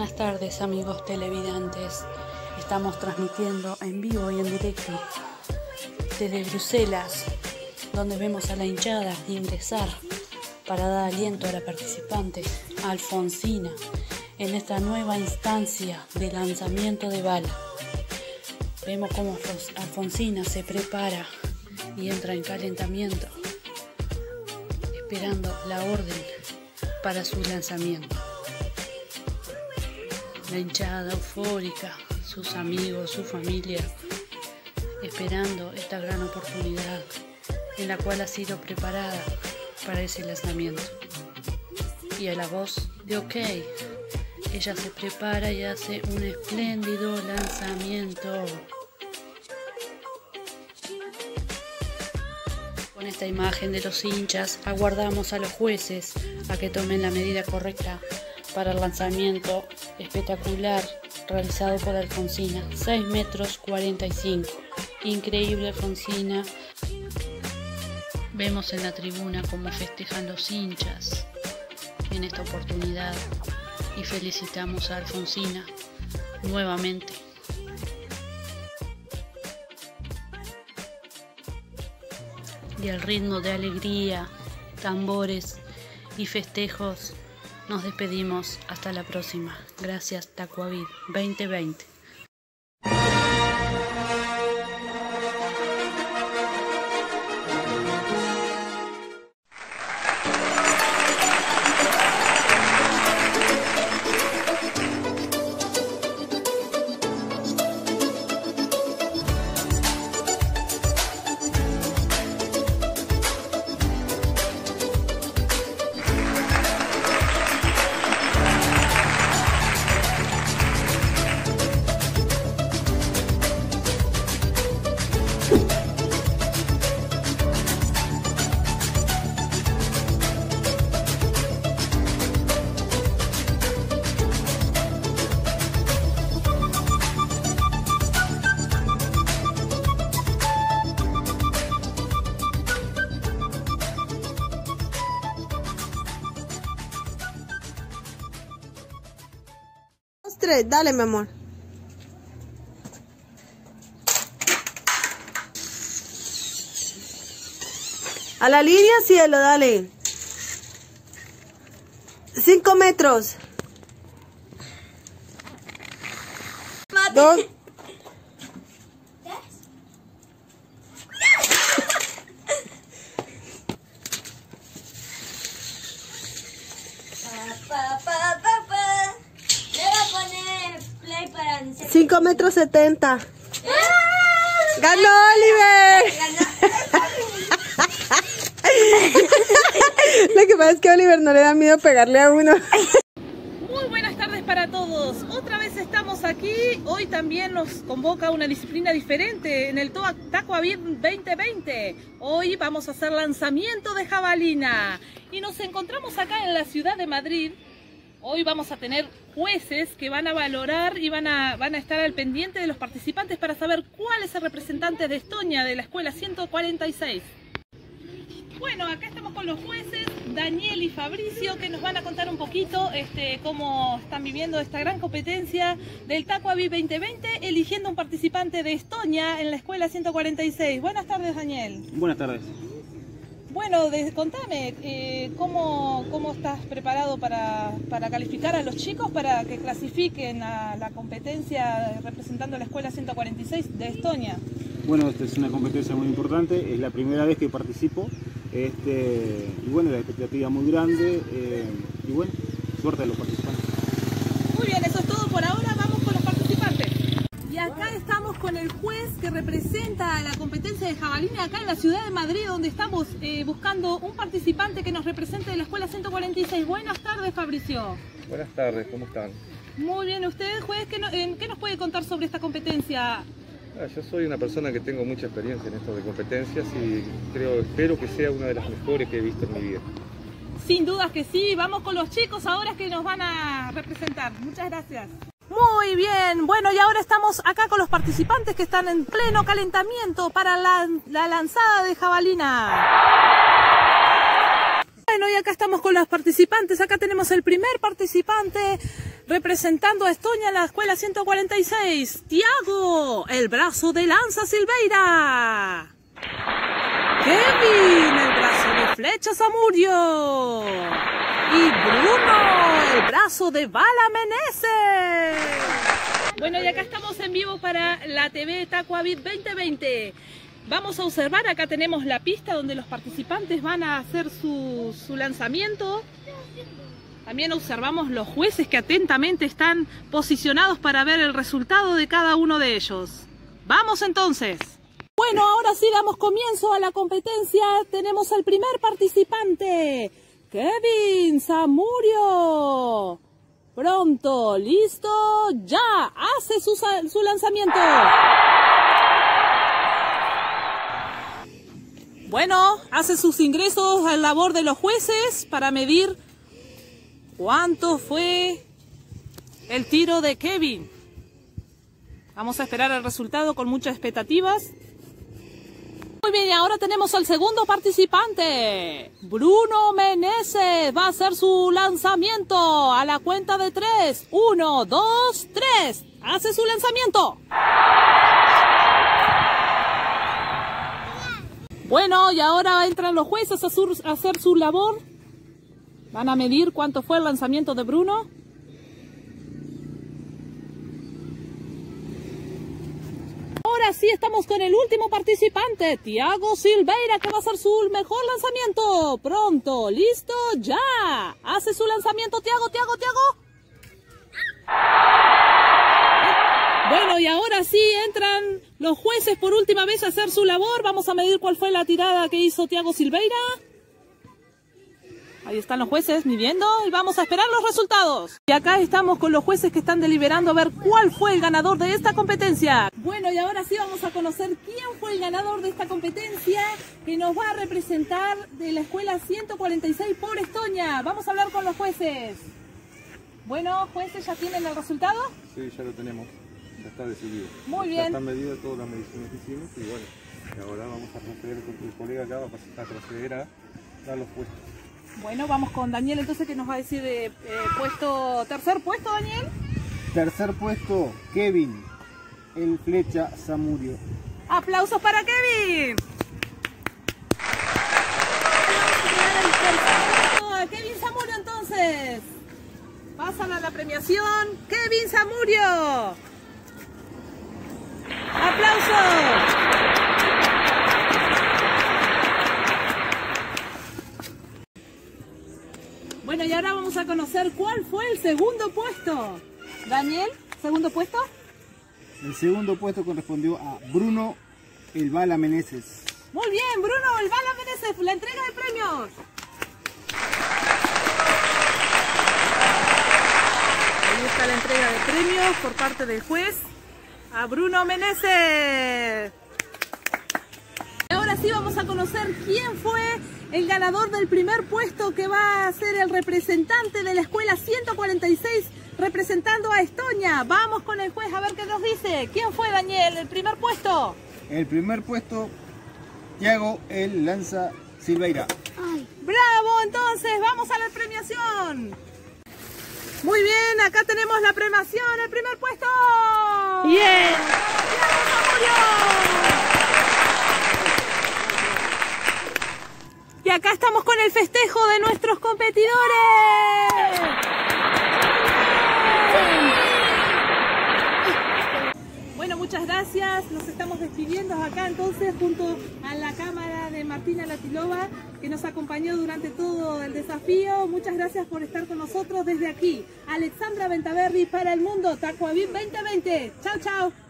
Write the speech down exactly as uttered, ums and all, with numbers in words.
Buenas tardes, amigos televidentes. Estamos transmitiendo en vivo y en directo desde Bruselas, donde vemos a la hinchada ingresar para dar aliento a la participante Alfonsina en esta nueva instancia de lanzamiento de bala. Vemos cómo Alfonsina se prepara y entra en calentamiento, esperando la orden para su lanzamiento. La hinchada eufórica, sus amigos, su familia, esperando esta gran oportunidad en la cual ha sido preparada para ese lanzamiento. Y a la voz de OK, ella se prepara y hace un espléndido lanzamiento. Con esta imagen de los hinchas, aguardamos a los jueces a que tomen la medida correcta para el lanzamiento espectacular realizado por Alfonsina. seis metros cuarenta y cinco. Increíble Alfonsina. Vemos en la tribuna cómo festejan los hinchas en esta oportunidad y felicitamos a Alfonsina nuevamente. Y al ritmo de alegría, tambores y festejos, nos despedimos. Hasta la próxima. Gracias, Tacuavid veinte veinte. Tres, dale, mi amor. A la línea, cielo, dale. Cinco metros. Mate. Dos. Cinco metros setenta. ¡Ah! ¡Ganó Oliver! Lo que pasa es que a Oliver no le da miedo pegarle a uno. Muy buenas tardes para todos. Otra vez estamos aquí. Hoy también nos convoca una disciplina diferente en el Tacuavid veinte veinte. Hoy vamos a hacer lanzamiento de jabalina. Y nos encontramos acá en la ciudad de Madrid. Hoy vamos a tener jueces que van a valorar y van a, van a estar al pendiente de los participantes para saber cuál es el representante de Estonia de la escuela ciento cuarenta y seis. Bueno, acá estamos con los jueces, Daniel y Fabricio, que nos van a contar un poquito este, cómo están viviendo esta gran competencia del Tacuavid veinte veinte, eligiendo un participante de Estonia en la escuela ciento cuarenta y seis. Buenas tardes, Daniel. Buenas tardes. Bueno, de, contame, eh, ¿cómo, ¿cómo estás preparado para, para calificar a los chicos para que clasifiquen a la competencia representando a la escuela ciento cuarenta y seis de Estonia? Bueno, esta es una competencia muy importante, es la primera vez que participo, este, y bueno, la expectativa muy grande, eh, y bueno, suerte a los participantes. Muy bien, eso es todo por ahora, vamos con los participantes. Y acá estamos con el juez que representa la competencia de jabalina acá en la ciudad de Madrid, donde estamos eh, buscando un participante que nos represente de la escuela ciento cuarenta y seis. Buenas tardes, Fabricio. Buenas tardes, ¿cómo están? Muy bien, ¿usted, juez, qué, no, eh, qué nos puede contar sobre esta competencia? Ah, yo soy una persona que tengo mucha experiencia en esto de competencias y creo, espero que sea una de las mejores que he visto en mi vida. Sin dudas que sí, vamos con los chicos ahora que nos van a representar. Muchas gracias. Muy bien, bueno, y ahora estamos acá con los participantes que están en pleno calentamiento para la, la lanzada de jabalina. Bueno, y acá estamos con los participantes. Acá tenemos el primer participante representando a Estonia en la escuela ciento cuarenta y seis, Tiago, el brazo de Lanza Silveira. Kevin, el brazo de Flecha Zamudio. Y Bruno, el brazo de Bala Meneses. Bueno, y acá estamos en vivo para la T V Tacuavid veinte veinte. Vamos a observar, acá tenemos la pista donde los participantes van a hacer su, su lanzamiento. También observamos los jueces que atentamente están posicionados para ver el resultado de cada uno de ellos. ¡Vamos entonces! Bueno, ahora sí damos comienzo a la competencia. Tenemos al primer participante, Kevin Zamudio. Pronto, listo, ya, hace su, su lanzamiento. Bueno, hace sus ingresos al labor de los jueces para medir cuánto fue el tiro de Kevin. Vamos a esperar el resultado con muchas expectativas. Muy bien, y ahora tenemos al segundo participante. Bruno Meneses va a hacer su lanzamiento a la cuenta de tres. Uno, dos, tres. Hace su lanzamiento. Bueno, y ahora entran los jueces a, su, a hacer su labor. Van a medir cuánto fue el lanzamiento de Bruno. Ahora sí estamos con el último participante, Tiago Silveira, que va a hacer su mejor lanzamiento. Pronto, listo, ya. Hace su lanzamiento, Tiago, Tiago, Tiago. Bueno, y ahora sí entran los jueces por última vez a hacer su labor. Vamos a medir cuál fue la tirada que hizo Tiago Silveira. Ahí están los jueces midiendo y vamos a esperar los resultados. Y acá estamos con los jueces que están deliberando a ver cuál fue el ganador de esta competencia. Bueno, y ahora sí vamos a conocer quién fue el ganador de esta competencia que nos va a representar de la escuela ciento cuarenta y seis por Estonia. Vamos a hablar con los jueces. Bueno, jueces, ¿ya tienen el resultado? Sí, ya lo tenemos. Ya está decidido. Muy bien. Ya están medidas todas las mediciones que hicimos y bueno, y ahora vamos a proceder con tu colega acá, va a proceder a dar los puestos. Bueno, vamos con Daniel entonces, que nos va a decir eh, eh, puesto, tercer puesto, Daniel. Tercer puesto, Kevin, el Flecha Zamudio. ¡Aplausos para Kevin! Vamos a dar el tercer puesto a Kevin Zamudio entonces. Pasan a la premiación, Kevin Zamudio. ¡Aplausos! Bueno, y ahora vamos a conocer cuál fue el segundo puesto. Daniel, ¿segundo puesto? El segundo puesto correspondió a Bruno, el Bala Meneses. Muy bien, Bruno, el Bala Meneses, la entrega de premios. Ahí está la entrega de premios por parte del juez a Bruno Meneses. Ahora sí vamos a conocer quién fue el ganador del primer puesto, que va a ser el representante de la escuela ciento cuarenta y seis representando a Estonia. Vamos con el juez a ver qué nos dice. ¿Quién fue, Daniel, el primer puesto? El primer puesto, Tiago, el Lanza Silveira. Ay. ¡Bravo! Entonces, vamos a la premiación. Muy bien, acá tenemos la premiación, el primer puesto. ¡Bien! Y acá estamos con el festejo de nuestros competidores. Bueno, muchas gracias. Nos estamos despidiendo acá entonces junto a la cámara de Martina Latilova, que nos acompañó durante todo el desafío. Muchas gracias por estar con nosotros desde aquí. Alexandra Ventaverri para el mundo Tacuavid veinte veinte. Chao, chao.